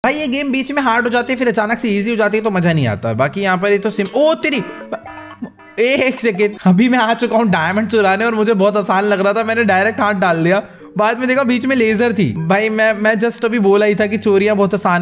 भाई ये गेम बीच में हार्ड हो जाती है फिर अचानक से इजी हो जाती है तो मजा नहीं आता। बाकी यहाँ पर ये तो ओ तेरी, एक सेकेंड, अभी मैं आ चुका हूँ डायमंड चुराने और मुझे बहुत आसान लग रहा था, मैंने डायरेक्ट हाथ डाल दिया, बाद में देखा बीच में लेजर थी। भाई मैं जस्ट अभी बोला ही था कि चोरियां बहुत आसान